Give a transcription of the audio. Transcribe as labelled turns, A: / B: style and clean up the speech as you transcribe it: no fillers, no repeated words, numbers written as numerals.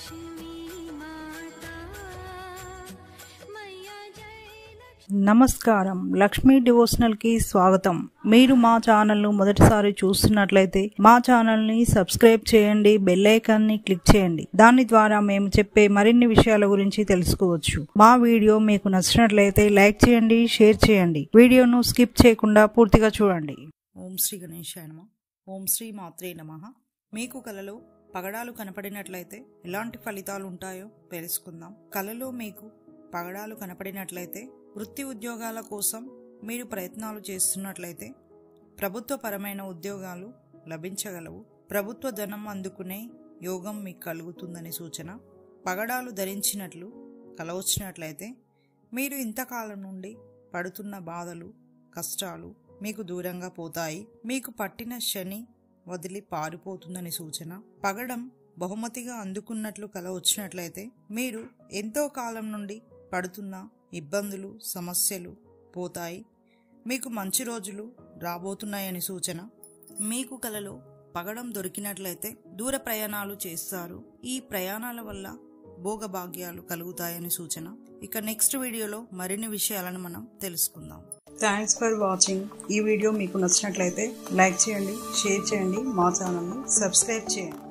A: నమస్కారం, లక్ష్మీ డివోషనల్ కి స్వాగతం. మీరు మా ఛానల్ ను మొదటిసారి చూస్తున్నట్లయితే మా ఛానల్ ని సబ్స్క్రైబ్ చేయండి, బెల్ ఐకాన్ ని క్లిక్ చేయండి. దాని ద్వారా మేము చెప్పే మరిన్ని విషయాల గురించి తెలుసుకోవచ్చు. మా వీడియో మీకు నచ్చినట్లయితే లైక్ చేయండి, షేర్ చేయండి. వీడియోను స్కిప్ చేయకుండా పూర్తిగా చూడండి. ఓం శ్రీ గణేశాయ నమః. ఓం శ్రీ మాత్రే నమః. మీకు కలలో పగడాలు కనపడినట్లయితే ఎలాంటి ఫలితాలు ఉంటాయో తెలుసుకుందాం. కలలో మీకు పగడాలు కనపడినట్లయితే వృత్తి ఉద్యోగాల కోసం మీరు ప్రయత్నాలు చేస్తున్నట్లయితే ప్రభుత్వపరమైన ఉద్యోగాలు లభించగలవు. ప్రభుత్వ ధనం అందుకునే యోగం మీకు కలుగుతుందని సూచన. పగడాలు ధరించినట్లు కల వచ్చినట్లయితే మీరు ఇంతకాలం నుండి పడుతున్న బాధలు, కష్టాలు మీకు దూరంగా పోతాయి. మీకు పట్టిన శని వదిలి పారిపోతుందని సూచన. పగడం బహుమతిగా అందుకున్నట్లు కల వచ్చినట్లయితే మీరు ఎంతో కాలం నుండి పడుతున్న ఇబ్బందులు, సమస్యలు పోతాయి. మీకు మంచి రోజులు రాబోతున్నాయని సూచన. మీకు కలలో పగడం దొరికినట్లయితే దూర ప్రయాణాలు చేస్తారు. ఈ ప్రయాణాల వల్ల భోగభాగ్యాలు కలుగుతాయని సూచన. ఇక నెక్స్ట్ వీడియోలో మరిన్ని విషయాలను మనం తెలుసుకుందాం. Thanks for watching. ఈ వీడియో మీకు నచ్చినట్లయితే లైక్ చేయండి, షేర్ చేయండి, మా ఛానల్ని సబ్స్క్రైబ్ చేయండి.